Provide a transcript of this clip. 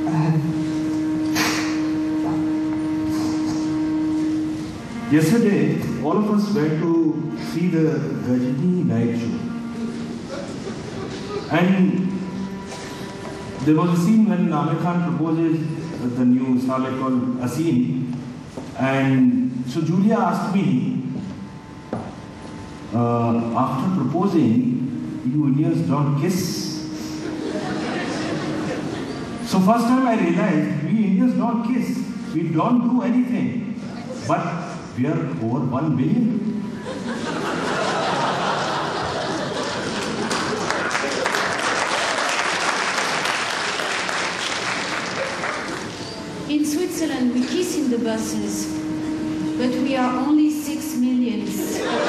Yesterday, all of us went to see the Rajini night show. And there was a scene when Amir Khan proposes the new starlet called Akin. And so Julia asked me, after proposing, you Indians don't kiss. So first time I realized, we Indians don't kiss. We don't do anything. But we are over 1 billion. In Switzerland, we kiss in the buses, but we are only 6 million.